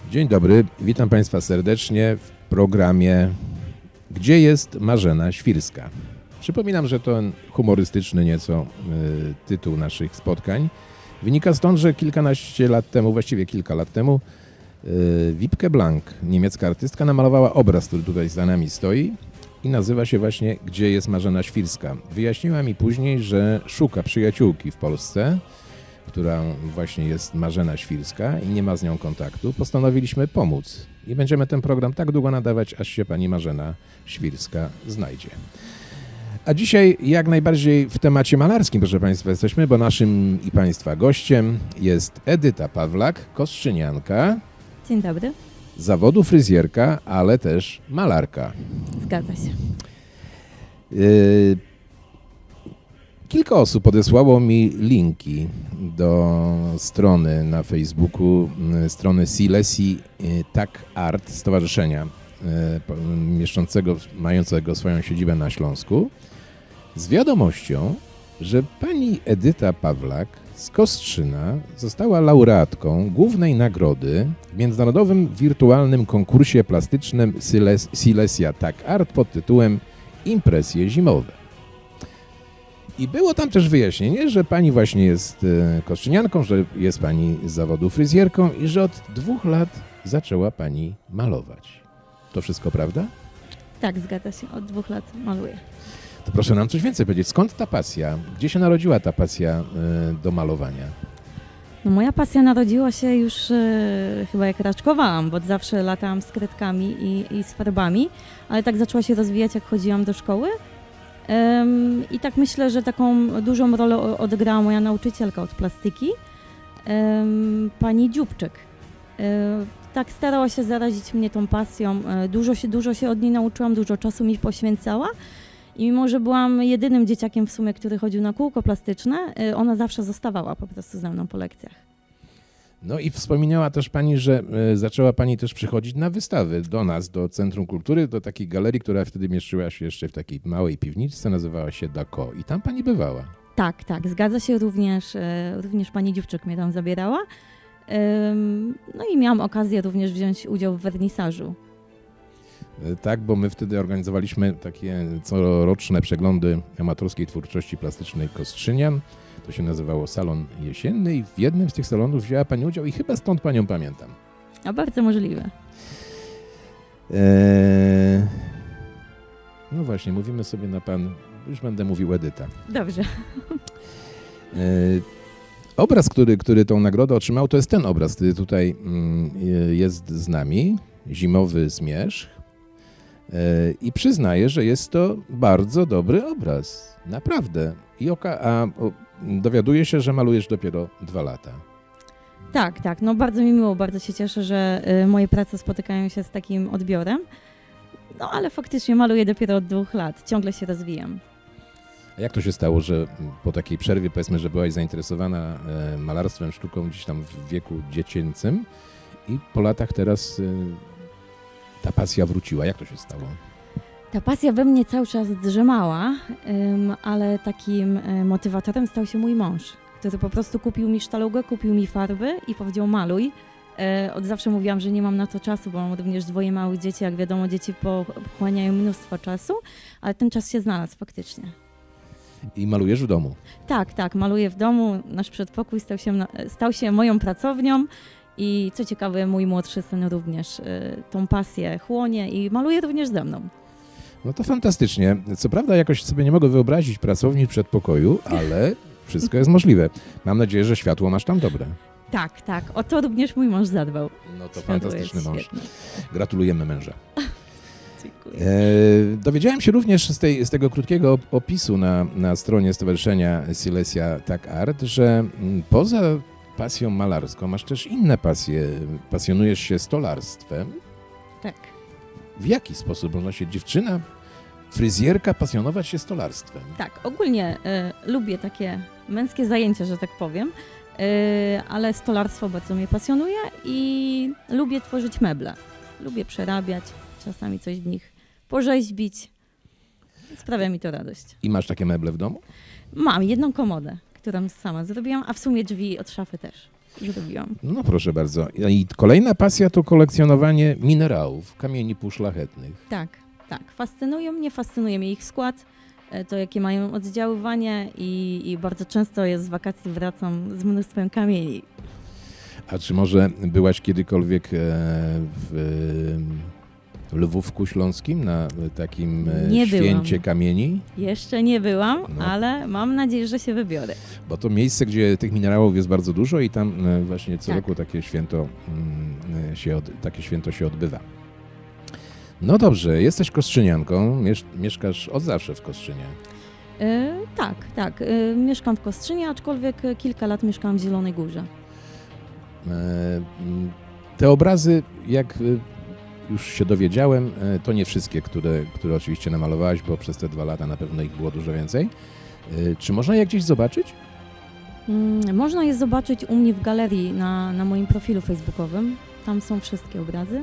Dzień dobry, witam Państwa serdecznie w programie Gdzie jest Marzena Świrska? Przypominam, że to humorystyczny nieco tytuł naszych spotkań. Wynika stąd, że kilkanaście lat temu, właściwie kilka lat temu, Wiebke Blank, niemiecka artystka, namalowała obraz, który tutaj za nami stoi i nazywa się właśnie Gdzie jest Marzena Świrska? Wyjaśniła mi później, że szuka przyjaciółki w Polsce, która właśnie jest Marzena Świrska i nie ma z nią kontaktu. Postanowiliśmy pomóc i będziemy ten program tak długo nadawać, aż się pani Marzena Świrska znajdzie. A dzisiaj jak najbardziej w temacie malarskim, proszę Państwa, jesteśmy, bo naszym i Państwa gościem jest Edyta Pawlak, kostrzynianka. Dzień dobry. Zawodu fryzjerka, ale też malarka. Zgadza się. Kilka osób podesłało mi linki do strony na Facebooku, strony Silesi Tak Art, stowarzyszenia mającego swoją siedzibę na Śląsku, z wiadomością, że pani Edyta Pawlak z Kostrzyna została laureatką głównej nagrody w międzynarodowym wirtualnym konkursie plastycznym Silesia Tak Art pod tytułem Impresje zimowe. I było tam też wyjaśnienie, że pani właśnie jest kostrzynianką, że jest pani z zawodu fryzjerką i że od 2 lat zaczęła pani malować. To wszystko prawda? Tak, zgadza się. Od 2 lat maluję. To proszę nam coś więcej powiedzieć. Skąd ta pasja? Gdzie się narodziła ta pasja do malowania? No, moja pasja narodziła się już chyba jak raczkowałam, bo zawsze latałam z kredkami i z farbami, ale tak zaczęła się rozwijać, jak chodziłam do szkoły. I tak myślę, że taką dużą rolę odegrała moja nauczycielka od plastyki, pani Dziubczyk. Tak starała się zarazić mnie tą pasją, dużo się od niej nauczyłam, dużo czasu mi poświęcała i mimo, że byłam jedynym dzieciakiem w sumie, który chodził na kółko plastyczne, ona zawsze zostawała po prostu ze mną po lekcjach. No i wspominała też pani, że zaczęła pani też przychodzić na wystawy do nas, do Centrum Kultury, do takiej galerii, która wtedy mieściła się jeszcze w takiej małej piwniczce, nazywała się Dako i tam pani bywała. Tak, zgadza się, również pani Dziewczyk mnie tam zabierała. No i miałam okazję również wziąć udział w wernisażu. Tak, bo my wtedy organizowaliśmy takie coroczne przeglądy amatorskiej twórczości plastycznej kostrzynian. To się nazywało Salon Jesienny i w jednym z tych salonów wzięła pani udział i chyba stąd panią pamiętam. A bardzo możliwe. No właśnie, mówimy sobie na pan, już będę mówił Edyta. Dobrze. Obraz, który tą nagrodę otrzymał, to jest ten obraz, który tutaj jest z nami, Zimowy Zmierzch. I przyznaję, że jest to bardzo dobry obraz. Naprawdę. Dowiaduję się, że malujesz dopiero 2 lata. Tak. No bardzo mi miło, bardzo się cieszę, że moje prace spotykają się z takim odbiorem. No ale faktycznie maluję dopiero od 2 lat. Ciągle się rozwijam. A jak to się stało, że po takiej przerwie, powiedzmy, że byłaś zainteresowana malarstwem, sztuką gdzieś tam w wieku dziecięcym i po latach teraz ta pasja wróciła? Jak to się stało? Ta pasja we mnie cały czas drzemała, ale takim motywatorem stał się mój mąż, który po prostu kupił mi sztalugę, kupił mi farby i powiedział maluj. Od zawsze mówiłam, że nie mam na to czasu, bo mam również 2 małych dzieci. Jak wiadomo, dzieci pochłaniają mnóstwo czasu, ale ten czas się znalazł faktycznie. I malujesz w domu? Tak, maluję w domu. Nasz przedpokój stał się moją pracownią. I co ciekawe, mój młodszy syn również tą pasję chłonie i maluje również ze mną. No to fantastycznie. Co prawda jakoś sobie nie mogę wyobrazić pracowni w przedpokoju, ale wszystko jest możliwe. Mam nadzieję, że światło masz tam dobre. Tak. O to również mój mąż zadbał. No to fantastyczny mąż. Świetny. Gratulujemy męża. Dziękuję. Dowiedziałem się również z tego krótkiego opisu na stronie Stowarzyszenia Silesia Tak Art, że poza pasją malarską masz też inne pasje. Pasjonujesz się stolarstwem. Tak. W jaki sposób można się dziewczyna, fryzjerka, pasjonować się stolarstwem? Tak, ogólnie lubię takie męskie zajęcia, że tak powiem, ale stolarstwo bardzo mnie pasjonuje i lubię tworzyć meble. Lubię przerabiać, czasami coś w nich porzeźbić. Sprawia mi to radość. I masz takie meble w domu? Mam jedną komodę, którą sama zrobiłam, a w sumie drzwi od szafy też. zrobiłam. No proszę bardzo. I kolejna pasja to kolekcjonowanie minerałów, kamieni półszlachetnych. Tak. Fascynuje mnie ich skład, to jakie mają oddziaływanie i bardzo często z wakacji wracam z mnóstwem kamieni. A czy może byłaś kiedykolwiek w Lwówku Śląskim na takim święcie kamieni? Jeszcze nie byłam, ale mam nadzieję, że się wybiorę. Bo to miejsce, gdzie tych minerałów jest bardzo dużo i tam właśnie co roku takie święto się odbywa. No dobrze, jesteś kostrzynianką, mieszkasz od zawsze w Kostrzynie. Tak. Mieszkam w Kostrzynie, aczkolwiek kilka lat mieszkałam w Zielonej Górze. Te obrazy, jak już się dowiedziałem, to nie wszystkie, które oczywiście namalowałaś, bo przez te 2 lata na pewno ich było dużo więcej. Czy można je gdzieś zobaczyć? Można je zobaczyć u mnie w galerii na moim profilu facebookowym. Tam są wszystkie obrazy.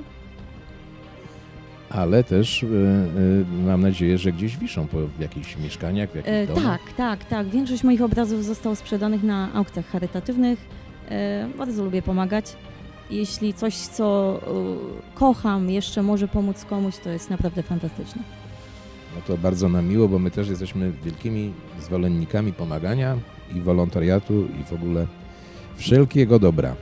Ale też mam nadzieję, że gdzieś wiszą w jakichś mieszkaniach, w jakichś domach. Tak. Większość moich obrazów zostało sprzedanych na aukcjach charytatywnych. Bardzo lubię pomagać. Jeśli coś, co kocham, jeszcze może pomóc komuś, to jest naprawdę fantastyczne. No to bardzo nam miło, bo my też jesteśmy wielkimi zwolennikami pomagania i wolontariatu i w ogóle wszelkiego dobra.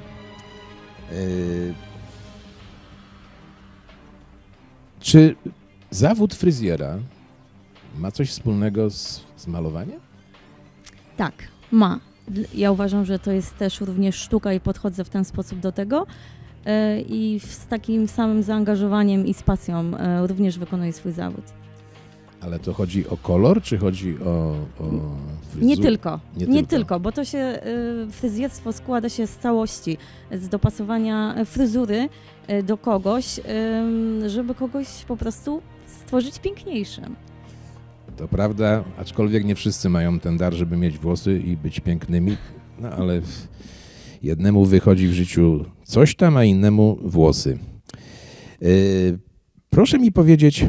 Czy zawód fryzjera ma coś wspólnego z malowaniem? Tak, ma. Ja uważam, że to jest też również sztuka i podchodzę w ten sposób do tego i z takim samym zaangażowaniem i z pasją również wykonuję swój zawód. Ale to chodzi o kolor, czy chodzi o fryzurę? Nie tylko, bo to się fryzjerstwo składa się z całości, z dopasowania fryzury do kogoś, żeby kogoś po prostu stworzyć piękniejszym. To prawda, aczkolwiek nie wszyscy mają ten dar, żeby mieć włosy i być pięknymi, no ale jednemu wychodzi w życiu coś tam, a innemu włosy. Proszę mi powiedzieć,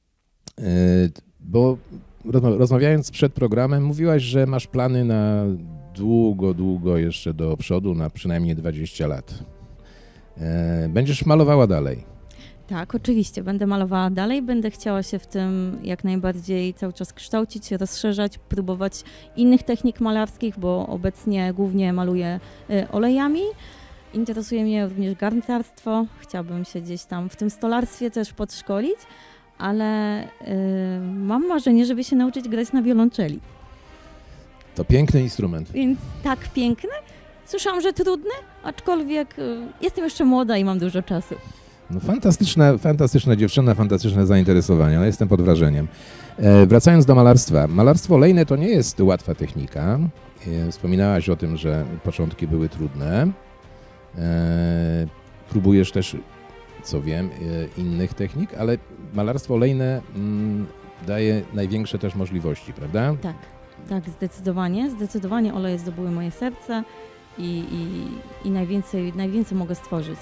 bo rozmawiając przed programem, mówiłaś, że masz plany na długo jeszcze do przodu, na przynajmniej 20 lat. Będziesz malowała dalej. Tak, oczywiście. Będę malowała dalej, będę chciała się w tym jak najbardziej cały czas kształcić, rozszerzać, próbować innych technik malarskich, bo obecnie głównie maluję olejami. Interesuje mnie również garncarstwo, chciałabym się gdzieś tam w tym stolarstwie też podszkolić, ale mam marzenie, żeby się nauczyć grać na wiolonczeli. To piękny instrument. Więc tak piękny. Słyszałam, że trudny, aczkolwiek jestem jeszcze młoda i mam dużo czasu. No fantastyczna dziewczyna, fantastyczne zainteresowanie, ale jestem pod wrażeniem. Wracając do malarstwa. Malarstwo olejne to nie jest łatwa technika. Wspominałaś o tym, że początki były trudne. Próbujesz też, co wiem, innych technik, ale malarstwo olejne daje największe też możliwości, prawda? Tak, zdecydowanie. Zdecydowanie oleje zdobyły moje serce i najwięcej mogę stworzyć.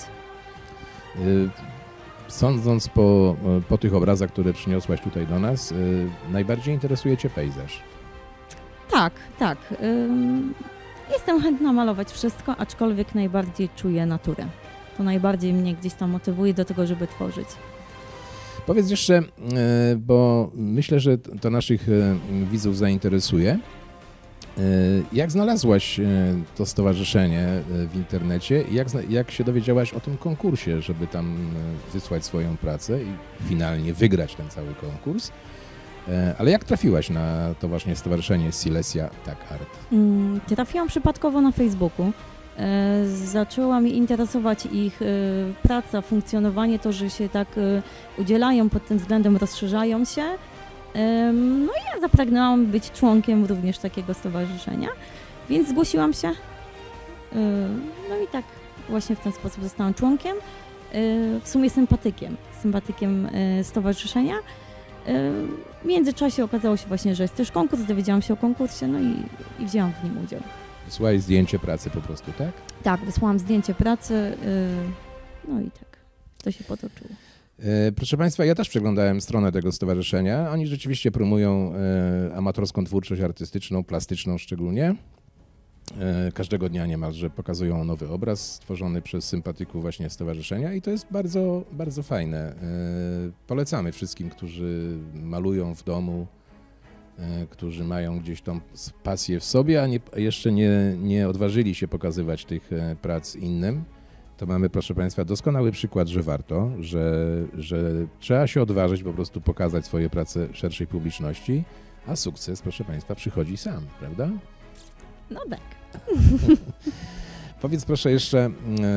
Sądząc po tych obrazach, które przyniosłaś tutaj do nas, najbardziej interesuje Cię pejzaż. Tak. Jestem chętna malować wszystko, aczkolwiek najbardziej czuję naturę. To najbardziej mnie gdzieś tam motywuje do tego, żeby tworzyć. Powiedz jeszcze, bo myślę, że to naszych widzów zainteresuje. Jak znalazłaś to stowarzyszenie w internecie i jak się dowiedziałaś o tym konkursie, żeby tam wysłać swoją pracę i finalnie wygrać ten cały konkurs? Ale jak trafiłaś na to właśnie stowarzyszenie Silesia Tak Art? Trafiłam przypadkowo na Facebooku. Zaczęła mnie interesować ich praca, funkcjonowanie, to, że się tak udzielają pod tym względem, rozszerzają się. No i ja zapragnęłam być członkiem również takiego stowarzyszenia, więc zgłosiłam się. No i tak właśnie w ten sposób zostałam członkiem. W sumie sympatykiem stowarzyszenia. W międzyczasie okazało się właśnie, że jest też konkurs, dowiedziałam się o konkursie, no i wzięłam w nim udział. Wysłałaś zdjęcie pracy po prostu, tak? Tak, wysłałam zdjęcie pracy, no i tak, to się potoczyło. Proszę Państwa, ja też przeglądałem stronę tego stowarzyszenia. Oni rzeczywiście promują amatorską twórczość artystyczną, plastyczną szczególnie. każdego dnia niemalże pokazują nowy obraz stworzony przez sympatyków właśnie stowarzyszenia i to jest bardzo, bardzo fajne. Polecamy wszystkim, którzy malują w domu, którzy mają gdzieś tą pasję w sobie, a jeszcze nie odważyli się pokazywać tych prac innym. To mamy, proszę Państwa, doskonały przykład, że warto, że trzeba się odważyć po prostu pokazać swoje prace szerszej publiczności, a sukces, proszę Państwa, przychodzi sam, prawda? No tak. Powiedz proszę jeszcze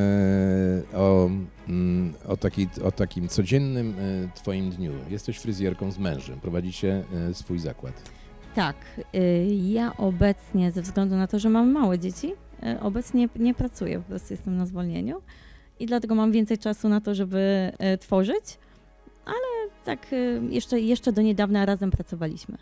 o takim codziennym Twoim dniu. Jesteś fryzjerką z mężem, prowadzicie swój zakład. Tak, ja obecnie, ze względu na to, że mam małe dzieci, obecnie nie pracuję, po prostu jestem na zwolnieniu i dlatego mam więcej czasu na to, żeby tworzyć, ale tak jeszcze do niedawna razem pracowaliśmy.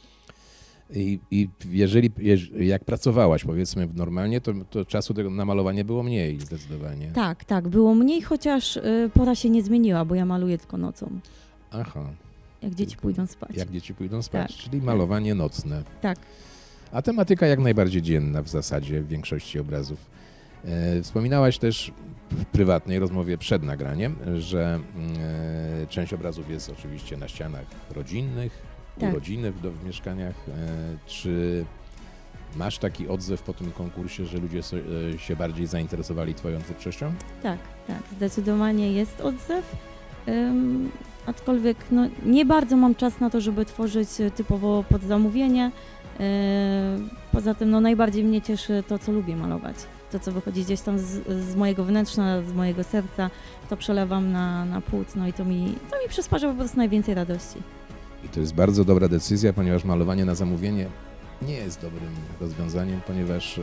I jak pracowałaś, powiedzmy normalnie, to czasu na malowanie było mniej zdecydowanie. Tak, było mniej, chociaż pora się nie zmieniła, bo ja maluję tylko nocą. Aha. Jak dzieci pójdą spać. Jak dzieci pójdą spać, Tak, czyli malowanie nocne. Tak. A tematyka jak najbardziej dzienna w zasadzie w większości obrazów. Wspominałaś też w prywatnej rozmowie przed nagraniem, że część obrazów jest oczywiście na ścianach rodzinnych, Tak. urodziny w mieszkaniach. Czy masz taki odzew po tym konkursie, że ludzie się bardziej zainteresowali Twoją twórczością? Tak, zdecydowanie jest odzew, aczkolwiek nie bardzo mam czas na to, żeby tworzyć typowo pod zamówienie. Poza tym najbardziej mnie cieszy to, co lubię malować. To, co wychodzi gdzieś tam z mojego wnętrza, z mojego serca, to przelewam na płótno i to mi przysparza po prostu najwięcej radości. I to jest bardzo dobra decyzja, ponieważ malowanie na zamówienie nie jest dobrym rozwiązaniem, ponieważ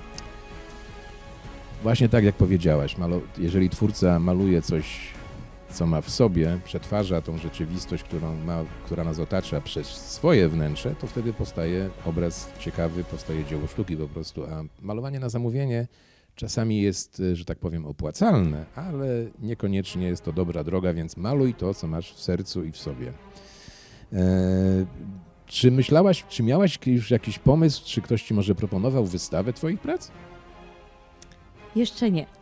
właśnie tak jak powiedziałaś, jeżeli twórca maluje coś, co ma w sobie, przetwarza tą rzeczywistość, która nas otacza przez swoje wnętrze, to wtedy powstaje obraz ciekawy, powstaje dzieło sztuki po prostu, a malowanie na zamówienie czasami jest, że tak powiem, opłacalne, ale niekoniecznie jest to dobra droga, więc maluj to, co masz w sercu i w sobie. Czy miałaś już jakiś pomysł, czy ktoś Ci może proponował wystawę Twoich prac? Jeszcze nie.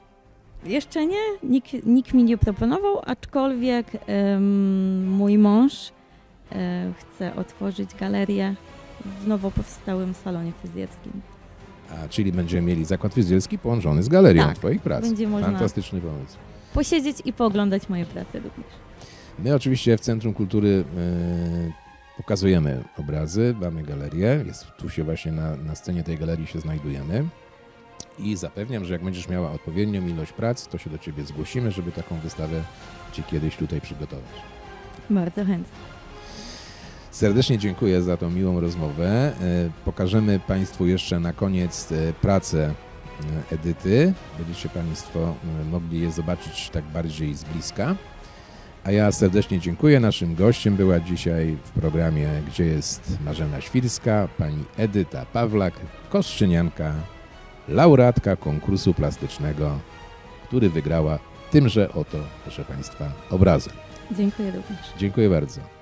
Nikt mi nie proponował, aczkolwiek mój mąż chce otworzyć galerię w nowo powstałym salonie fryzjerskim. Czyli będziemy mieli zakład fryzjerski połączony z galerią Twoich prac. Będzie można Fantastyczny pomysł. posiedzieć i pooglądać moje prace również. My oczywiście w Centrum Kultury pokazujemy obrazy, mamy galerię, tu się właśnie na scenie tej galerii się znajdujemy i zapewniam, że jak będziesz miała odpowiednią ilość prac, to się do Ciebie zgłosimy, żeby taką wystawę Ci kiedyś tutaj przygotować. Bardzo chętnie. Serdecznie dziękuję za tą miłą rozmowę. Pokażemy Państwu jeszcze na koniec pracę Edyty. Będziecie Państwo mogli je zobaczyć tak bardziej z bliska. A ja serdecznie dziękuję. Naszym gościem była dzisiaj w programie Gdzie jest Marzena Świrska, pani Edyta Pawlak, kostrzynianka, laureatka konkursu plastycznego, który wygrała tymże oto, proszę Państwa, obrazem. Dziękuję również. Dziękuję bardzo.